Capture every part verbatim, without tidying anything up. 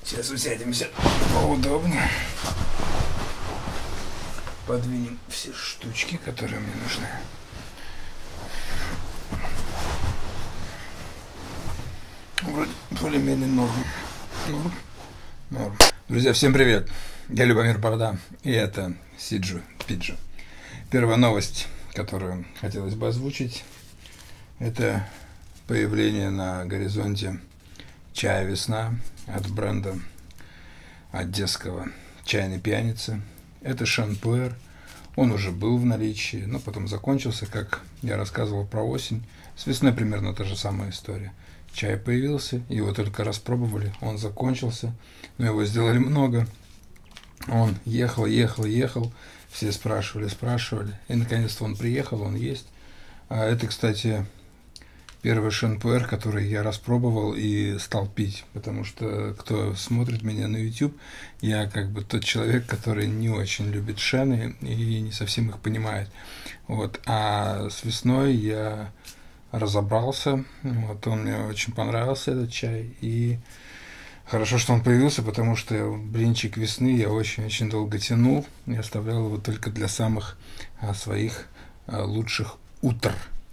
Сейчас усядемся поудобнее. Подвинем все штучки, которые мне нужны. Вроде более-менее норм. Норм. Норм. Друзья, всем привет. Я Любомир Борода, и это Сиджу Пиджу. Первая новость, которую хотелось бы озвучить, это появление на горизонте чая «Весна» от бренда одесского «Чайной пьяницы». Это шампуэр. Он уже был в наличии, но потом закончился, как я рассказывал про осень. С весной примерно та же самая история. Чай появился, его только распробовали, он закончился, но его сделали много. Он ехал, ехал, ехал, все спрашивали, спрашивали, и наконец-то он приехал, он есть. А это, кстати, первый шампуэр, который я распробовал и стал пить, потому что кто смотрит меня на YouTube, я как бы тот человек, который не очень любит шены и не совсем их понимает. Вот. А с весной я разобрался, вот, он мне очень понравился, этот чай, и хорошо, что он появился, потому что блинчик весны я очень-очень долго тянул и оставлял его только для самых а, своих а, лучших утр.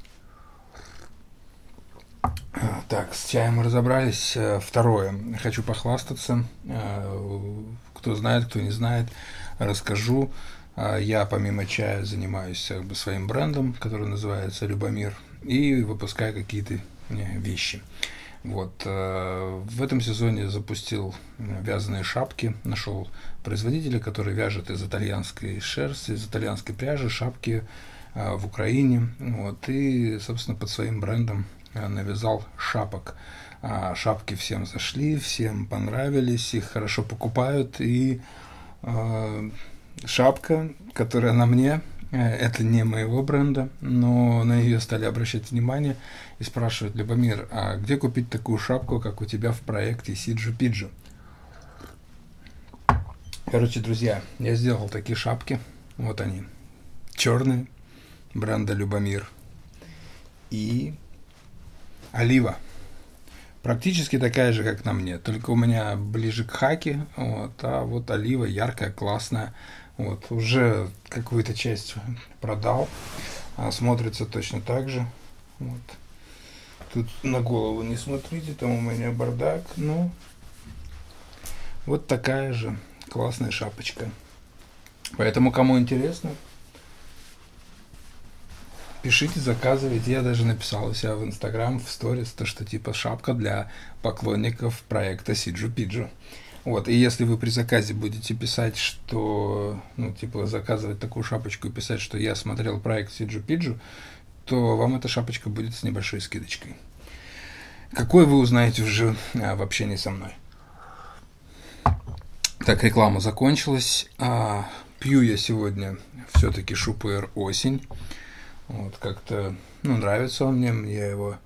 А, так, с чаем мы разобрались. Второе. Хочу похвастаться. А, кто знает, кто не знает, расскажу. А, я помимо чая занимаюсь как бы своим брендом, который называется Любомир, и выпускаю какие-то вещи. Вот. В этом сезоне я запустил вязаные шапки, нашел производителя, который вяжет из итальянской шерсти, из итальянской пряжи шапки в Украине. Вот. И, собственно, под своим брендом навязал шапок. Шапки всем зашли, всем понравились, их хорошо покупают. И шапка, которая на мне, это не моего бренда, но на нее стали обращать внимание и спрашивают: Любомир, а где купить такую шапку, как у тебя в проекте Сиджу Пиджу? Короче, друзья, я сделал такие шапки. Вот они. Черные, бренда Любомир. И олива. Практически такая же, как на мне, только у меня ближе к хаке, вот, а вот олива яркая, классная. Вот, уже какую-то часть продал, а смотрится точно так же. Вот. Тут на голову не смотрите, там у меня бардак, ну, вот такая же классная шапочка. Поэтому, кому интересно, пишите, заказывайте. Я даже написал у себя в Инстаграм, в сторис, то, что типа шапка для поклонников проекта Сиджу Пиджу. Вот, и если вы при заказе будете писать, что, ну, типа, заказывать такую шапочку и писать, что я смотрел проект Сиджу Пиджу, то вам эта шапочка будет с небольшой скидочкой. Какой вы узнаете уже а, в общении со мной. Так, реклама закончилась. А, пью я сегодня все-таки шампуэр «Осень». Вот, как-то, ну, нравится он мне, я его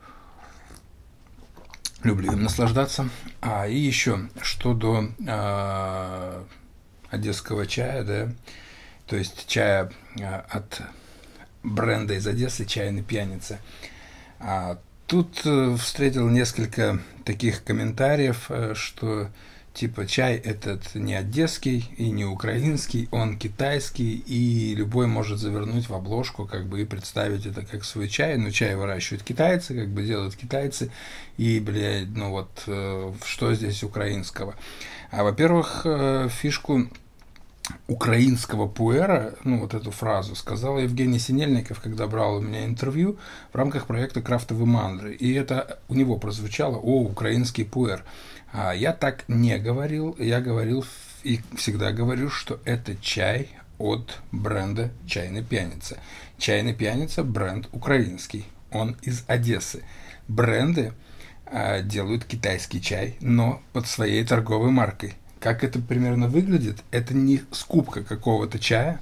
люблю им наслаждаться. А, и еще, что до а, одесского чая, да, то есть чая а, от бренда из Одессы «Чайной пьяницы». А, тут а, встретил несколько таких комментариев, а, что типа чай этот не одесский и не украинский, он китайский, и любой может завернуть в обложку, как бы, и представить это как свой чай. Но чай выращивают китайцы, как бы делают китайцы, и, блядь, ну вот, э, что здесь украинского? А, во-первых, э, фишку украинского пуэра, ну, вот эту фразу, сказал Евгений Синельников, когда брал у меня интервью в рамках проекта «Крафтовые мандры». И это у него прозвучало: «О, украинский пуэр». А я так не говорил, я говорил и всегда говорю, что это чай от бренда «Чайная пьяница». «Чайная пьяница» – бренд украинский, он из Одессы. Бренды а, делают китайский чай, но под своей торговой маркой. Как это примерно выглядит? Это не скупка какого-то чая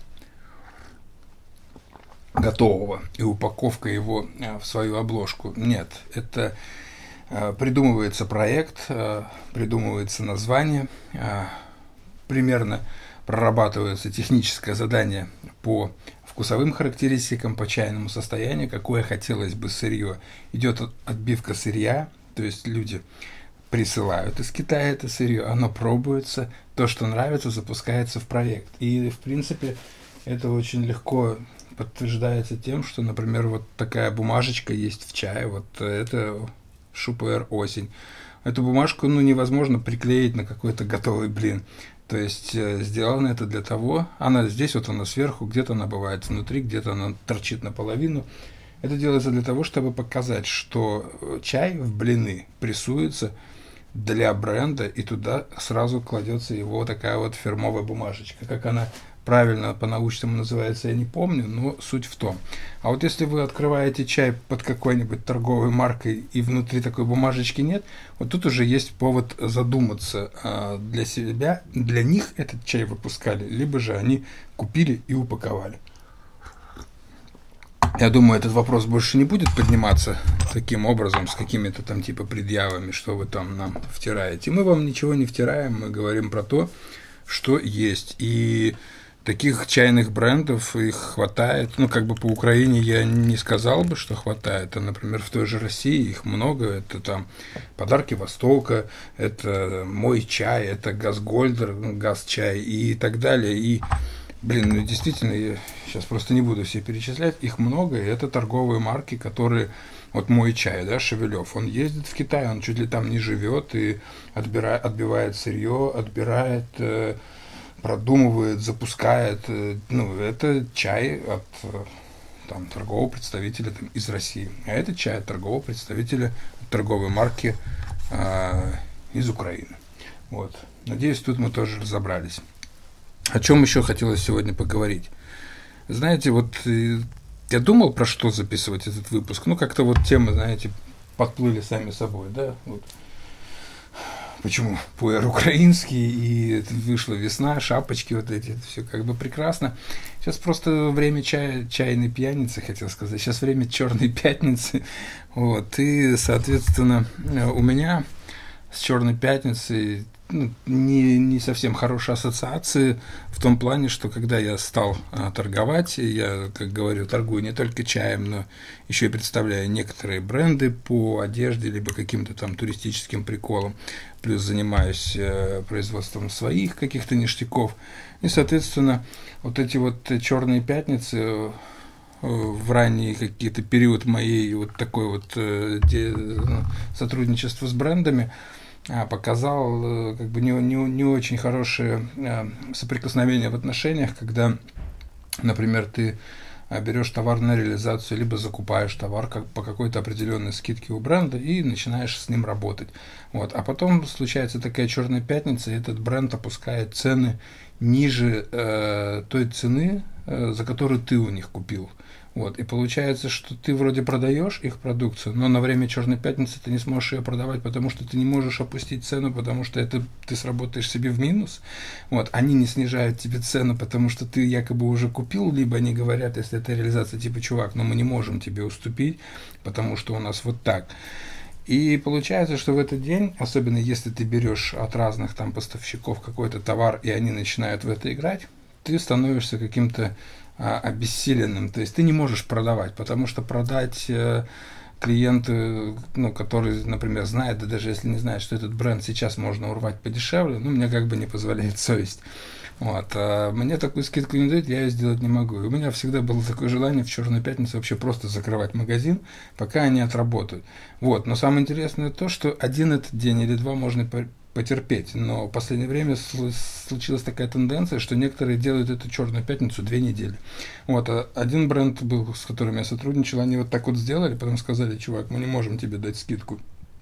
готового и упаковка его а, в свою обложку. Нет, это придумывается проект, придумывается название, примерно прорабатывается техническое задание по вкусовым характеристикам, по чайному состоянию, какое хотелось бы сырье. Идет отбивка сырья, то есть люди присылают из Китая это сырье, оно пробуется, то, что нравится, запускается в проект. И, в принципе, это очень легко подтверждается тем, что, например, вот такая бумажечка есть в чае, вот это Шупер осень. Эту бумажку, ну, невозможно приклеить на какой-то готовый блин. То есть э, сделано это для того, она здесь, вот она сверху, где-то она бывает внутри, где-то она торчит наполовину. Это делается для того, чтобы показать, что чай в блины прессуется для бренда, и туда сразу кладется его такая вот фирмовая бумажечка. Как она правильно по-научному называется, я не помню, но суть в том. А вот если вы открываете чай под какой-нибудь торговой маркой, и внутри такой бумажечки нет, вот тут уже есть повод задуматься а, для себя. Для них этот чай выпускали, либо же они купили и упаковали. Я думаю, этот вопрос больше не будет подниматься таким образом, с какими-то там типа предъявами, что вы там нам втираете. Мы вам ничего не втираем, мы говорим про то, что есть. И таких чайных брендов их хватает. Ну, как бы по Украине я не сказал бы, что хватает. А, например, в той же России их много. Это там «Подарки Востока», это «Мой чай», это «Газгольдер», «Газчай» и так далее. И блин, ну действительно, я сейчас просто не буду все перечислять, их много, и это торговые марки, которые, вот «Мой чай», да, Шевелев, он ездит в Китай, он чуть ли там не живет и отбирает, отбивает сырье, отбирает, э, продумывает, запускает, э, ну, это чай от э, там, торгового представителя там, из России, а это чай от торгового представителя торговой марки э, из Украины. Вот. Надеюсь, тут мы тоже разобрались. О чем еще хотелось сегодня поговорить? Знаете, вот я думал, про что записывать этот выпуск. Ну, как-то вот темы, знаете, подплыли сами собой, да? Вот. Почему пуэр украинский, и вышла весна, шапочки вот эти, это все как бы прекрасно. Сейчас просто время чая, чайной пьяницы, хотел сказать. Сейчас время черной пятницы. Вот. И, соответственно, у меня с черной пятницей ну, не, не совсем хорошие ассоциации в том плане, что когда я стал а, торговать, я, как говорю, торгую не только чаем, но еще и представляю некоторые бренды по одежде, либо каким-то там туристическим приколам, плюс занимаюсь э, производством своих каких-то ништяков, и, соответственно, вот эти вот черные пятницы э, в ранний какие-то период моей вот такой вот э, де, ну, сотрудничества с брендами показал как бы не, не, не очень хорошее соприкосновение в отношениях, когда, например, ты берешь товар на реализацию, либо закупаешь товар как, по какой-то определенной скидке у бренда и начинаешь с ним работать. Вот. А потом случается такая черная пятница, и этот бренд опускает цены ниже э, той цены, э, за которую ты у них купил. Вот. И получается, что ты вроде продаешь их продукцию, но на время черной пятницы ты не сможешь ее продавать, потому что ты не можешь опустить цену, потому что это ты сработаешь себе в минус. Вот. Они не снижают тебе цену, потому что ты якобы уже купил, либо они говорят, если это реализация, типа, чувак, но мы не можем тебе уступить, потому что у нас вот так. И получается, что в этот день, особенно если ты берешь от разных там поставщиков какой-то товар, и они начинают в это играть, ты становишься каким-то а, обессиленным. То есть ты не можешь продавать, потому что продать э, клиенту, ну, который, например, знает, да даже если не знает, что этот бренд сейчас можно урвать подешевле, ну, мне как бы не позволяет совесть. Вот. А мне такую скидку не дают, я ее сделать не могу. И у меня всегда было такое желание в черную пятницу вообще просто закрывать магазин, пока они отработают. Вот. Но самое интересное то, что один этот день или два можно потерпеть. Но в последнее время случилась такая тенденция, что некоторые делают эту черную пятницу две недели. Вот. А один бренд был, с которым я сотрудничал, они вот так вот сделали, потом сказали, чувак, мы не можем тебе дать скидку.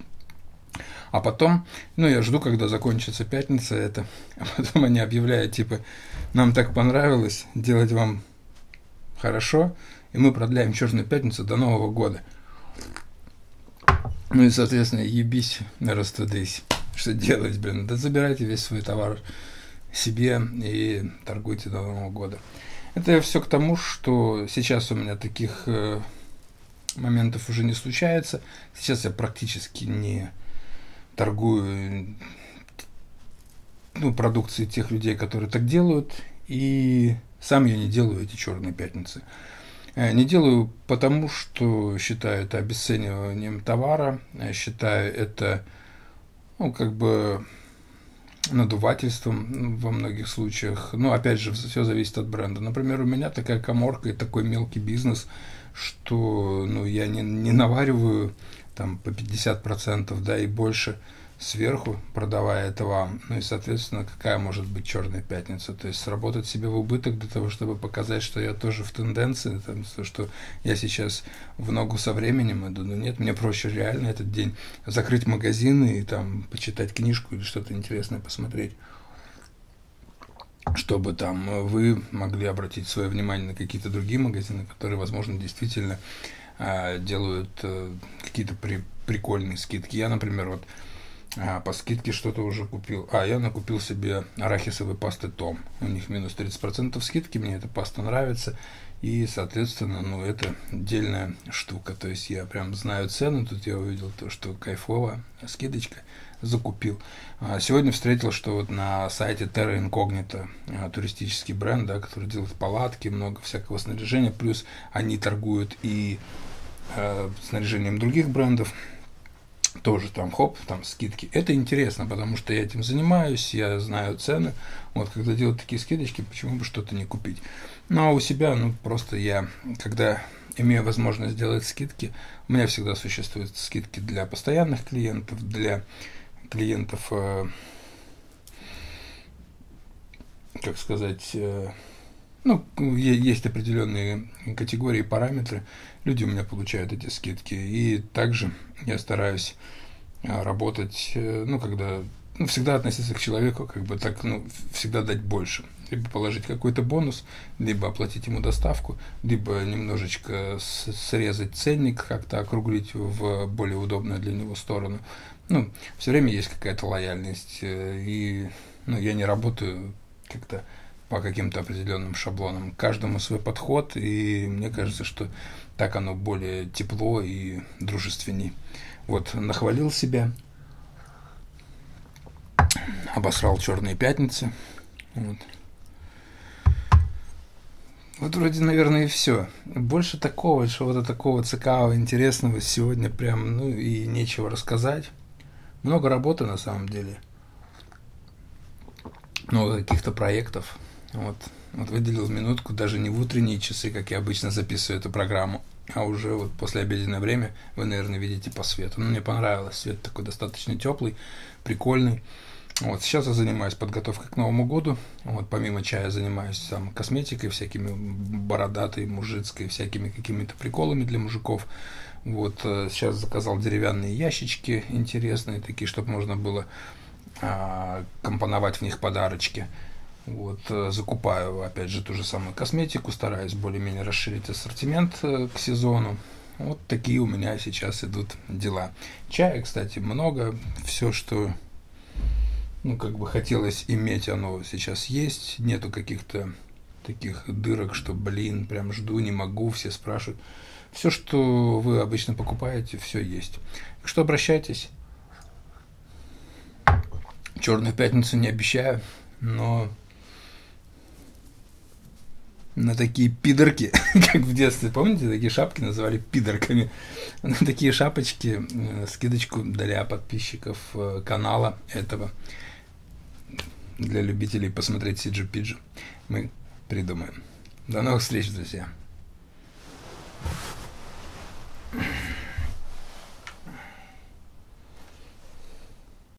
А потом, ну, я жду, когда закончится пятница, это, а потом они объявляют, типа, нам так понравилось делать вам хорошо, и мы продляем черную пятницу до Нового года. Ну и, соответственно, ебись, растудись. Что делать, блин? Да забирайте весь свой товар себе и торгуйте до Нового года. Это все к тому, что сейчас у меня таких э, моментов уже не случается. Сейчас я практически не торгую ну, продукцией тех людей, которые так делают, и сам я не делаю эти черные пятницы. Не делаю потому, что считаю это обесцениванием товара, считаю это ну, как бы надувательством во многих случаях. Ну, опять же, все зависит от бренда. Например, у меня такая каморка и такой мелкий бизнес, что, ну, я не, не навариваю там по пятьдесят процентов, да, и больше сверху, продавая это вам. Ну и, соответственно, какая может быть черная пятница? То есть сработать себе в убыток для того, чтобы показать, что я тоже в тенденции, там, что я сейчас в ногу со временем иду. Но нет, мне проще реально этот день закрыть магазин и там почитать книжку или что-то интересное посмотреть, чтобы там вы могли обратить свое внимание на какие-то другие магазины, которые, возможно, действительно э, делают э, какие-то при, прикольные скидки. Я, например, вот А, по скидке что-то уже купил. А, я накупил себе арахисовой пасты Том. У них минус тридцать процентов скидки, мне эта паста нравится. И, соответственно, ну, это отдельная штука. То есть я прям знаю цену. Тут я увидел то, что кайфово, скидочка, закупил. А сегодня встретил, что вот на сайте Terra Incognita, а, туристический бренд, да, который делает палатки, много всякого снаряжения. Плюс они торгуют и а, снаряжением других брендов. Тоже там хоп, там скидки. Это интересно, потому что я этим занимаюсь, я знаю цены. Вот когда делают такие скидочки, почему бы что-то не купить? Ну а у себя, ну просто я, когда имею возможность сделать скидки, у меня всегда существуют скидки для постоянных клиентов, для клиентов, э, как сказать, э, ну, есть определенные категории, параметры, люди у меня получают эти скидки, и также я стараюсь работать, ну, когда, ну, всегда относиться к человеку, как бы так, ну, всегда дать больше, либо положить какой-то бонус, либо оплатить ему доставку, либо немножечко срезать ценник, как-то округлить в более удобную для него сторону. Ну, все время есть какая-то лояльность, и, ну, я не работаю как-то по каким-то определенным шаблонам. Каждому свой подход, и мне кажется, что так оно более тепло и дружественней. Вот, нахвалил себя, обосрал черные пятницы. Вот. Вот вроде, наверное, и все. Больше такого, чего-то такого цикавого, интересного сегодня прям, ну, и нечего рассказать. Много работы на самом деле. Много каких-то проектов. Вот, вот выделил минутку, даже не в утренние часы, как я обычно записываю эту программу, а уже вот после обеденное время вы, наверное, видите по свету. Ну, мне понравилось, свет такой достаточно теплый, прикольный. Вот, сейчас я занимаюсь подготовкой к Новому году. Вот, помимо чая занимаюсь сам косметикой, всякими бородатой, мужицкой, всякими какими-то приколами для мужиков. Вот, сейчас заказал деревянные ящички интересные, такие, чтобы можно было а, компоновать в них подарочки. Вот, закупаю, опять же, ту же самую косметику, стараюсь более-менее расширить ассортимент к сезону. Вот такие у меня сейчас идут дела. Чая, кстати, много. Все, что, ну, как бы хотелось иметь, оно сейчас есть. Нету каких-то таких дырок, что, блин, прям жду, не могу, все спрашивают. Все, что вы обычно покупаете, все есть. Так что обращайтесь. Черную пятницу не обещаю, но на такие пидорки, как в детстве, помните, такие шапки называли пидорками, на такие шапочки скидочку для подписчиков канала этого, для любителей посмотреть Сиджу Пиджу, мы придумаем. До новых встреч, друзья!